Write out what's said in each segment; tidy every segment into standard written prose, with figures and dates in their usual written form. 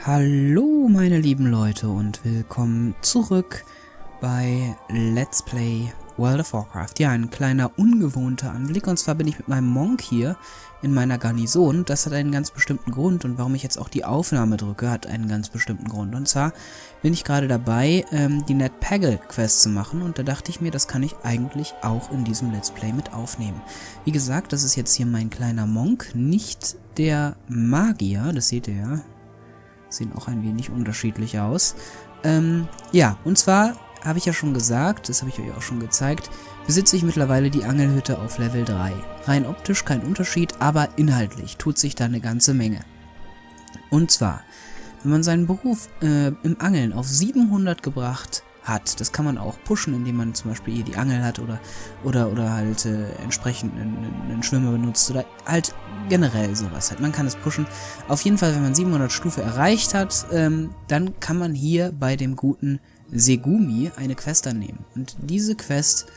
Hallo meine lieben Leute und willkommen zurück bei Let's Play World of Warcraft. Ja, ein kleiner ungewohnter Anblick, und zwar bin ich mit meinem Monk hier in meiner Garnison. Das hat einen ganz bestimmten Grund, und warum ich jetzt auch die Aufnahme drücke, hat einen ganz bestimmten Grund. Und zwar bin ich gerade dabei, die Ned Pagle Quest zu machen, und da dachte ich mir, das kann ich eigentlich auch in diesem Let's Play mit aufnehmen. Wie gesagt, das ist jetzt hier mein kleiner Monk, nicht der Magier, das seht ihr ja. Sehen auch ein wenig unterschiedlich aus. Ja, und zwar habe ich ja schon gesagt, das habe ich euch auch schon gezeigt, besitze ich mittlerweile die Angelhütte auf Level 3. Rein optisch kein Unterschied, aber inhaltlich tut sich da eine ganze Menge. Und zwar, wenn man seinen Beruf im Angeln auf 700 gebracht hat, das kann man auch pushen, indem man zum Beispiel hier die Angel hat oder halt entsprechend einen Schwimmer benutzt oder halt generell sowas halt. Man kann es pushen. Auf jeden Fall, wenn man 700 Stufe erreicht hat, dann kann man hier bei dem guten Segumi eine Quest annehmen. Und diese Quest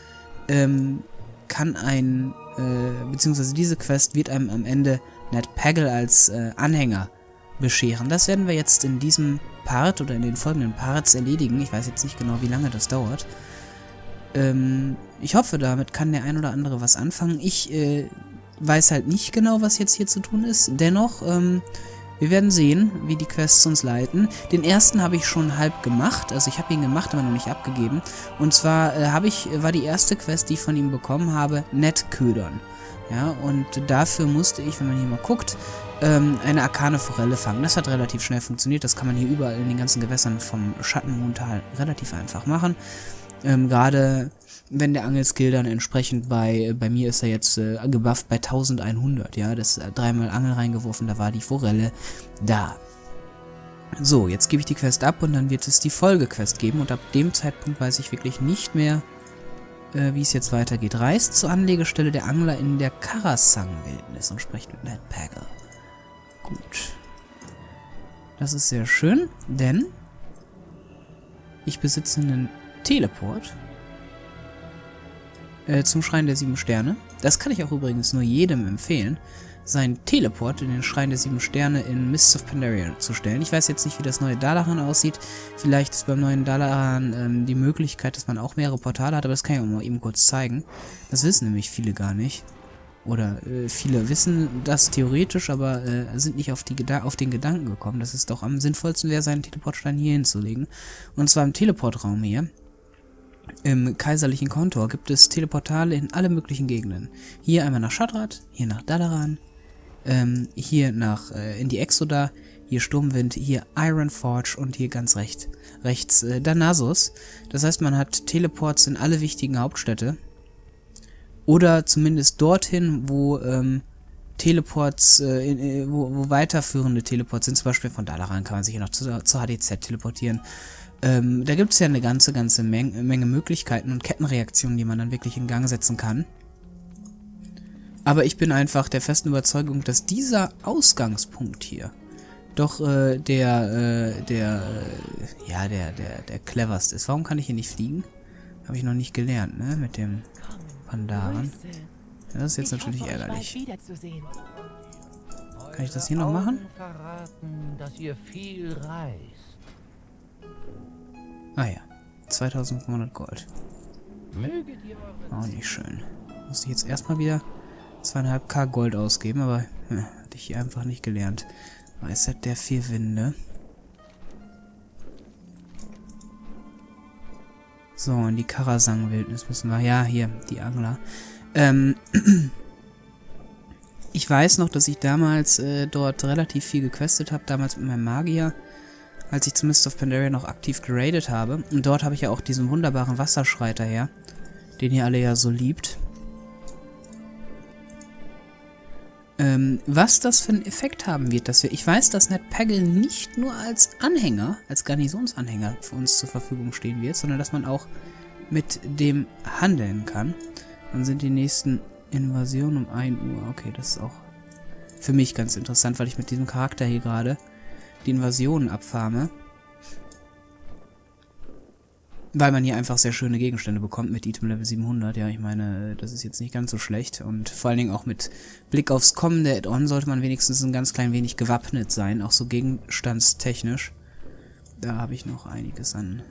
beziehungsweise diese Quest wird einem am Ende Ned Pagle als Anhänger bescheren. Das werden wir jetzt in diesem Part oder in den folgenden Parts erledigen. Ich weiß jetzt nicht genau, wie lange das dauert. Ich hoffe, damit kann der ein oder andere was anfangen. Ich weiß halt nicht genau, was jetzt hier zu tun ist. Dennoch, wir werden sehen, wie die Quests uns leiten. Den ersten habe ich schon halb gemacht. Also ich habe ihn gemacht, aber noch nicht abgegeben. Und zwar war die erste Quest, die ich von ihm bekommen habe, Ned ködern. Ja, und dafür musste ich, wenn man hier mal guckt, eine arkane Forelle fangen. Das hat relativ schnell funktioniert. Das kann man hier überall in den ganzen Gewässern vom Schattenmondtal relativ einfach machen. Gerade wenn der Angelskill dann entsprechend bei mir ist er jetzt gebufft bei 1100. Ja, das ist dreimal Angel reingeworfen, da war die Forelle da. So, jetzt gebe ich die Quest ab und dann wird es die Folgequest geben. Und ab dem Zeitpunkt weiß ich wirklich nicht mehr, wie es jetzt weitergeht. Reist zur Anlegestelle der Angler in der Karasang-Wildnis und spricht mit Ned Pagle. Gut. Das ist sehr schön, denn ich besitze einen Teleport zum Schrein der 7 Sterne. Das kann ich auch übrigens nur jedem empfehlen, seinen Teleport in den Schrein der 7 Sterne in Mists of Pandaria zu stellen. Ich weiß jetzt nicht, wie das neue Dalaran aussieht. Vielleicht ist beim neuen Dalaran die Möglichkeit, dass man auch mehrere Portale hat, aber das kann ich auch mal eben kurz zeigen. Das wissen nämlich viele gar nicht. Oder viele wissen das theoretisch, aber sind nicht auf den Gedanken gekommen, dass es doch am sinnvollsten wäre, seinen Teleportstein hier hinzulegen. Und zwar im Teleportraum hier. Im kaiserlichen Kontor gibt es Teleportale in alle möglichen Gegenden. Hier einmal nach Shattrath, hier nach Dalaran, hier in die Exoda, hier Sturmwind, hier Ironforge und hier ganz rechts Danasus. Das heißt, man hat Teleports in alle wichtigen Hauptstädte. Oder zumindest dorthin, wo Teleports, wo weiterführende Teleports sind. Zum Beispiel von Dalaran kann man sich hier noch zur HDZ teleportieren. Da gibt es ja eine ganze Menge Möglichkeiten und Kettenreaktionen, die man dann wirklich in Gang setzen kann. Aber ich bin einfach der festen Überzeugung, dass dieser Ausgangspunkt hier doch der cleverste ist. Warum kann ich hier nicht fliegen? Habe ich noch nicht gelernt, ne? Mit dem Pandaren. Ja, das ist jetzt natürlich ärgerlich. Kann ich das hier noch machen? Ah ja, 2500 Gold. Auch nicht schön. Musste ich jetzt erstmal wieder 2,5k Gold ausgeben, aber hatte ich hier einfach nicht gelernt. Weisheit der 4 Winde. So, in die Karasang-Wildnis müssen wir. Ja, hier, die Angler. Ich weiß noch, dass ich damals dort relativ viel gequestet habe, damals mit meinem Magier, als ich zu Mists of Pandaria noch aktiv geradet habe. Und dort habe ich ja auch diesen wunderbaren Wasserschreiter her, den ihr alle ja so liebt. Was das für einen Effekt haben wird, ich weiß, dass Ned Pagle nicht nur als Anhänger, als Garnisonsanhänger für uns zur Verfügung stehen wird, sondern dass man auch mit dem handeln kann. Dann sind die nächsten Invasionen um 1 Uhr. Okay, das ist auch für mich ganz interessant, weil ich mit diesem Charakter hier gerade die Invasionen abfarme. Weil man hier einfach sehr schöne Gegenstände bekommt mit Item Level 700. Ja, ich meine, das ist jetzt nicht ganz so schlecht. Und vor allen Dingen auch mit Blick aufs kommende Add-on sollte man wenigstens ein ganz klein wenig gewappnet sein. Auch so gegenstandstechnisch. Da habe ich noch einiges an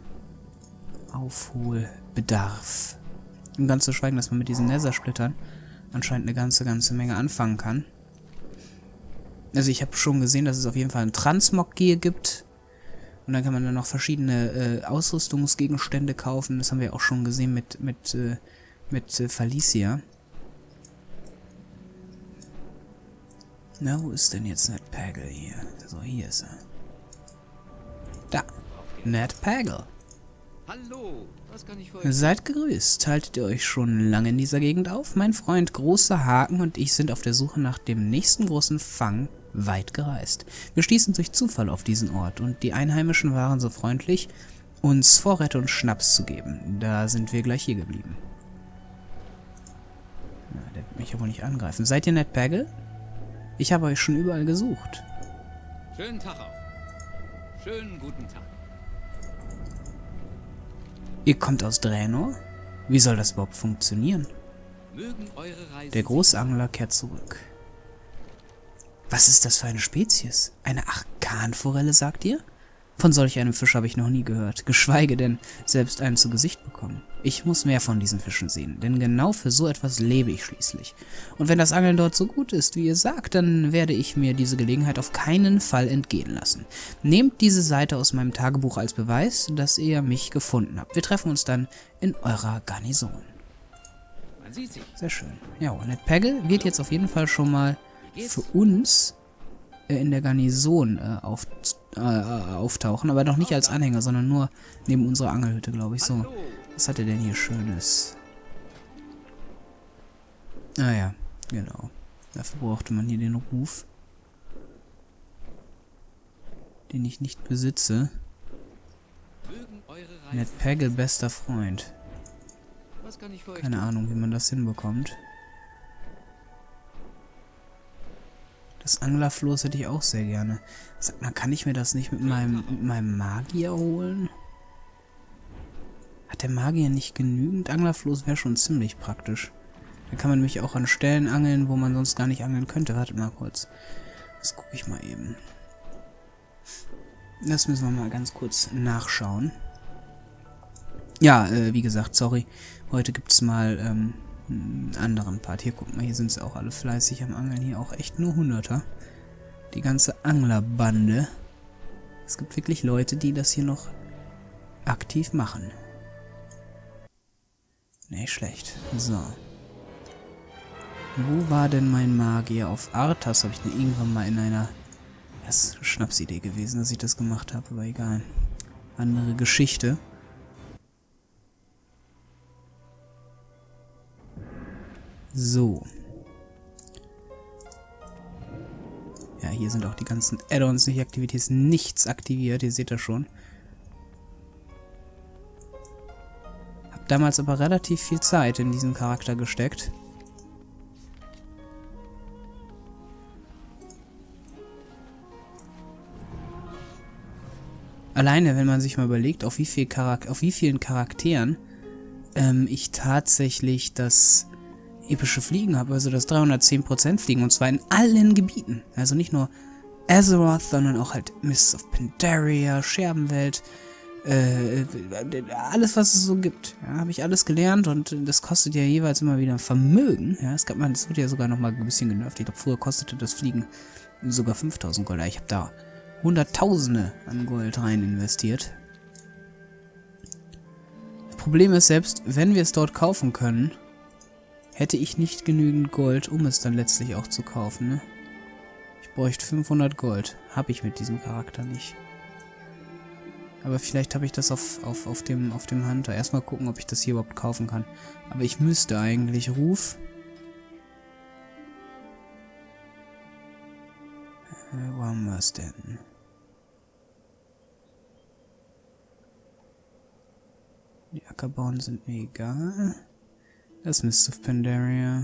Aufholbedarf. Um ganz zu schweigen, dass man mit diesen Nether-Splittern anscheinend eine ganze Menge anfangen kann. Also ich habe schon gesehen, dass es auf jeden Fall ein Transmog-Gear gibt. Und dann kann man dann noch verschiedene Ausrüstungsgegenstände kaufen. Das haben wir auch schon gesehen mit Falicia. Na, wo ist denn jetzt Ned Pagel hier? So, hier ist er. Da. Ned Pagel. Hallo, was kann ich für euch? Seid gegrüßt. Haltet ihr euch schon lange in dieser Gegend auf? Mein Freund Großer Haken und ich sind auf der Suche nach dem nächsten großen Fang weit gereist. Wir stießen durch Zufall auf diesen Ort und die Einheimischen waren so freundlich, uns Vorräte und Schnaps zu geben. Da sind wir gleich hier geblieben. Na, der wird mich ja wohl nicht angreifen. Seid ihr Ned Pagel? Ich habe euch schon überall gesucht. Schönen Tag auch. Schönen guten Tag. Ihr kommt aus Draenor? Wie soll das überhaupt funktionieren? Mögen eure Reise Der Großangler kehrt zurück. Was ist das für eine Spezies? Eine Arkanforelle, sagt ihr? Von solch einem Fisch habe ich noch nie gehört, geschweige denn selbst einen zu Gesicht bekommen. Ich muss mehr von diesen Fischen sehen, denn genau für so etwas lebe ich schließlich. Und wenn das Angeln dort so gut ist, wie ihr sagt, dann werde ich mir diese Gelegenheit auf keinen Fall entgehen lassen. Nehmt diese Seite aus meinem Tagebuch als Beweis, dass ihr mich gefunden habt. Wir treffen uns dann in eurer Garnison. Man sieht sich. Sehr schön. Ja, und Ned Pagel wird jetzt auf jeden Fall schon mal für uns in der Garnison auftauchen, aber noch nicht als Anhänger, sondern nur neben unserer Angelhütte, glaube ich. So, was hat er denn hier Schönes? Ah ja, genau. Dafür brauchte man hier den Ruf, den ich nicht besitze. Mögen eure Reise. Ned Pagel, bester Freund. Was kann ich für euch Keine tun? Ahnung, wie man das hinbekommt. Das Anglerfloß hätte ich auch sehr gerne. Sag mal, kann ich mir das nicht mit meinem Magier holen? Hat der Magier nicht genügend? Anglerfloß wäre schon ziemlich praktisch. Da kann man mich auch an Stellen angeln, wo man sonst gar nicht angeln könnte. Wartet mal kurz. Das gucke ich mal eben. Das müssen wir mal ganz kurz nachschauen. Ja, wie gesagt, sorry. Heute gibt es mal einen anderen Part. Hier, guck mal, hier sind sie auch alle fleißig am Angeln. Hier auch echt nur Hunderter. Die ganze Anglerbande. Es gibt wirklich Leute, die das hier noch aktiv machen. Nicht schlecht. So. Wo war denn mein Magier? Auf Arthas habe ich den irgendwann mal in einer... Das ist eine Schnapsidee gewesen, dass ich das gemacht habe, aber egal. Andere Geschichte. So. Ja, hier sind auch die ganzen Add-ons, nicht Aktivitäts, nichts aktiviert, ihr seht das schon. Hab damals aber relativ viel Zeit in diesen Charakter gesteckt. Alleine, wenn man sich mal überlegt, auf wie vielen Charakteren ich tatsächlich das epische Fliegen habe, also das 310% Fliegen, und zwar in allen Gebieten. Also nicht nur Azeroth, sondern auch halt Mists of Pandaria, Scherbenwelt, alles, was es so gibt. Ja, habe ich alles gelernt und das kostet ja jeweils immer wieder Vermögen. Ja, das wurde ja sogar nochmal ein bisschen genervt. Ich glaube, früher kostete das Fliegen sogar 5000 Gold. Ich habe da Hunderttausende an Gold rein investiert. Das Problem ist, selbst wenn wir es dort kaufen können, hätte ich nicht genügend Gold, um es dann letztlich auch zu kaufen, ne? Ich bräuchte 500 Gold. Habe ich mit diesem Charakter nicht. Aber vielleicht habe ich das auf dem Hunter. Erstmal gucken, ob ich das hier überhaupt kaufen kann. Aber ich müsste eigentlich Ruf. Wo haben wir es denn? Die Ackerbauern sind mir egal. Das Mists of Pandaria.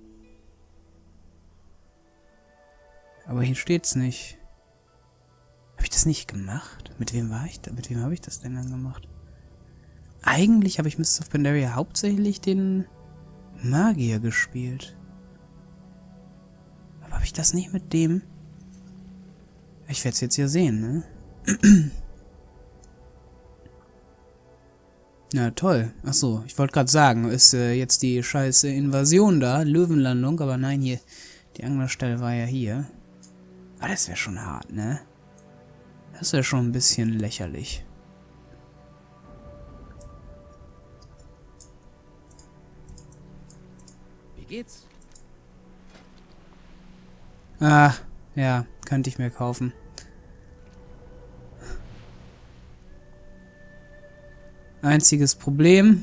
Aber hier steht's nicht. Habe ich das nicht gemacht? Mit wem war ich da? Mit wem habe ich das denn dann gemacht? Eigentlich habe ich Mists of Pandaria hauptsächlich den Magier gespielt. Aber habe ich das nicht mit dem... Ich werde es jetzt hier sehen, ne? Na toll. Achso, ich wollte gerade sagen, ist jetzt die scheiß Invasion da, Löwenlandung, aber nein, hier, die Anglerstelle war ja hier. Aber das wäre schon hart, ne? Das wäre schon ein bisschen lächerlich. Wie geht's? Ah, ja, könnte ich mir kaufen. Einziges Problem.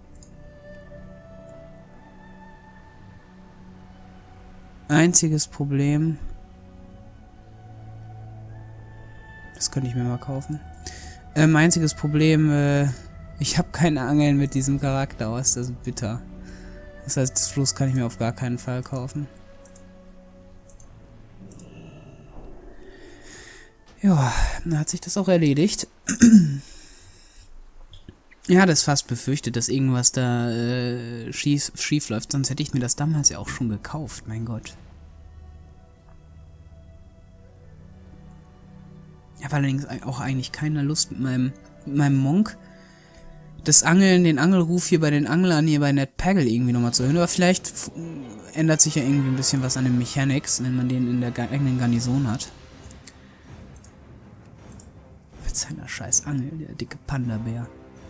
Das könnte ich mir mal kaufen. Einziges Problem, ich habe keine Angeln mit diesem Charakter aus, das ist bitter. Das heißt, das Floß kann ich mir auf gar keinen Fall kaufen. Ja, dann hat sich das auch erledigt. Ja, das fast befürchtet, dass irgendwas da schief läuft, sonst hätte ich mir das damals ja auch schon gekauft, mein Gott. Ich habe allerdings auch eigentlich keine Lust mit meinem Monk das Angeln, den Angelruf hier bei den Anglern hier bei Ned Pagel irgendwie nochmal zu hören, aber vielleicht ändert sich ja irgendwie ein bisschen was an den Mechanics, wenn man den in der eigenen Garnison hat. Mit seiner scheiß Angel, der dicke Panda-Bär.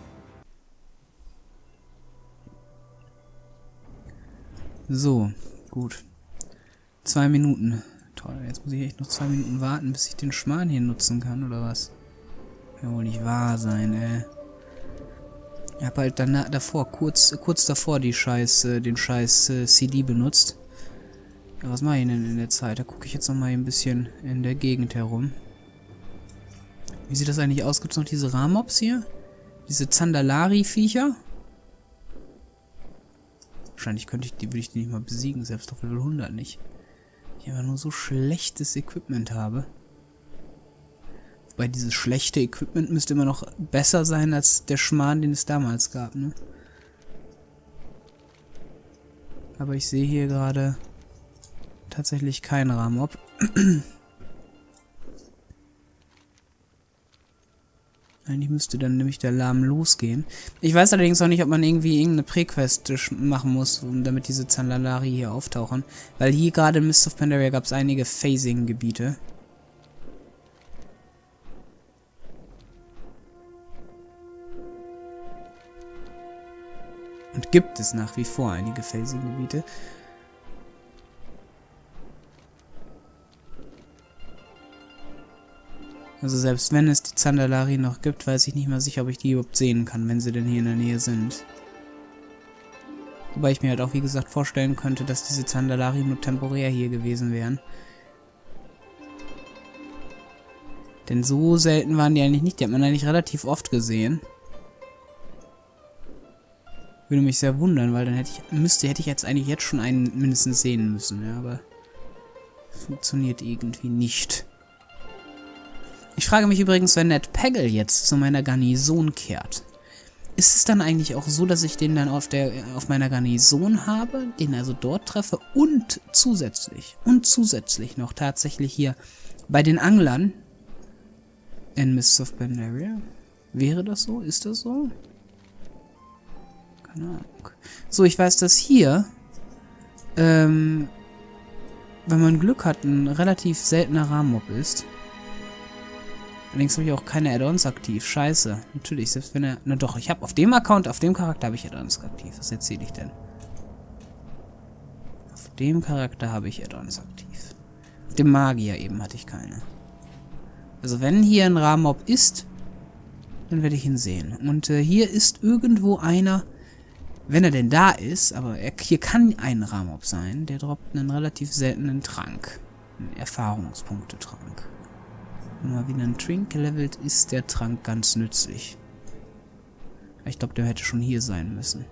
So, gut. 2 Minuten. Toll, jetzt muss ich echt noch 2 Minuten warten, bis ich den Schmarrn hier nutzen kann, oder was? Kann wohl nicht wahr sein, ey. Ich hab halt davor, kurz davor den scheiß CD benutzt. Ja, was mache ich denn in der Zeit? Da gucke ich jetzt noch mal ein bisschen in der Gegend herum. Wie sieht das eigentlich aus? Gibt es noch diese Ramobs hier? Diese Zandalari-Viecher? Wahrscheinlich würde ich die nicht mal besiegen, selbst auf Level 100 nicht. Ich einfach nur so schlechtes Equipment habe. Wobei dieses schlechte Equipment müsste immer noch besser sein als der Schmarrn, den es damals gab, ne? Aber ich sehe hier gerade tatsächlich keinen Ramob. Eigentlich müsste dann nämlich der Alarm losgehen. Ich weiß allerdings auch nicht, ob man irgendwie irgendeine Prequest machen muss, damit diese Zandalari hier auftauchen. Weil hier gerade in Mists of Pandaria gab es einige Phasing-Gebiete. Und gibt es nach wie vor einige Phasing-Gebiete. Also selbst wenn es die Zandalari noch gibt, weiß ich nicht mal sicher, ob ich die überhaupt sehen kann, wenn sie denn hier in der Nähe sind. Wobei ich mir halt auch, wie gesagt, vorstellen könnte, dass diese Zandalari nur temporär hier gewesen wären. Denn so selten waren die eigentlich nicht. Die hat man eigentlich relativ oft gesehen. Würde mich sehr wundern, weil dann hätte ich jetzt eigentlich jetzt schon einen mindestens sehen müssen. Ja, aber funktioniert irgendwie nicht. Ich frage mich übrigens, wenn Ned Pagel jetzt zu meiner Garnison kehrt, ist es dann eigentlich auch so, dass ich den dann auf meiner Garnison habe, den also dort treffe und zusätzlich noch tatsächlich hier bei den Anglern in Mists of Pandaria? Wäre das so? Ist das so? Keine Ahnung. So, ich weiß, dass hier, wenn man Glück hat, ein relativ seltener Ramob ist. Allerdings habe ich auch keine Add-ons aktiv. Scheiße. Natürlich, selbst wenn er... Na doch, ich habe auf dem Account, auf dem Charakter habe ich Add-ons aktiv. Was erzähle ich denn? Auf dem Charakter habe ich Add-ons aktiv. Auf dem Magier eben hatte ich keine. Also wenn hier ein Ramob ist, dann werde ich ihn sehen. Und hier ist irgendwo einer, wenn er denn da ist, aber hier kann ein Ramob sein, der droppt einen relativ seltenen Trank. Einen Erfahrungspunkte-Trank. Wenn man wieder einen Trink gelevelt, ist der Trank ganz nützlich. Ich glaube, der hätte schon hier sein müssen.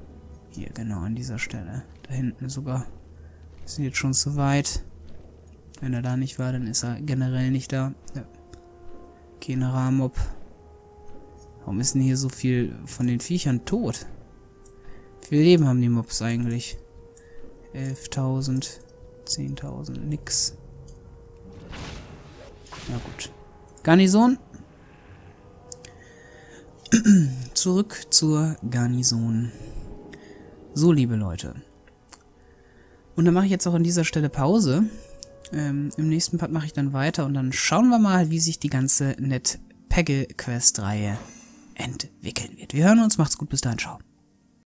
Hier, genau, an dieser Stelle. Da hinten sogar. Wir sind jetzt schon zu weit. Wenn er da nicht war, dann ist er generell nicht da. Ja. Okay, ein Rahmob. Warum ist denn hier so viel von den Viechern tot? Wie viel Leben haben die Mobs eigentlich? 11.000, 10.000, nix. Na gut. Garnison. Zurück zur Garnison. So, liebe Leute. Und dann mache ich jetzt auch an dieser Stelle Pause. Im nächsten Part mache ich dann weiter und dann schauen wir mal, wie sich die ganze Ned Peggle Quest-Reihe entwickeln wird. Wir hören uns, macht's gut, bis dahin, ciao.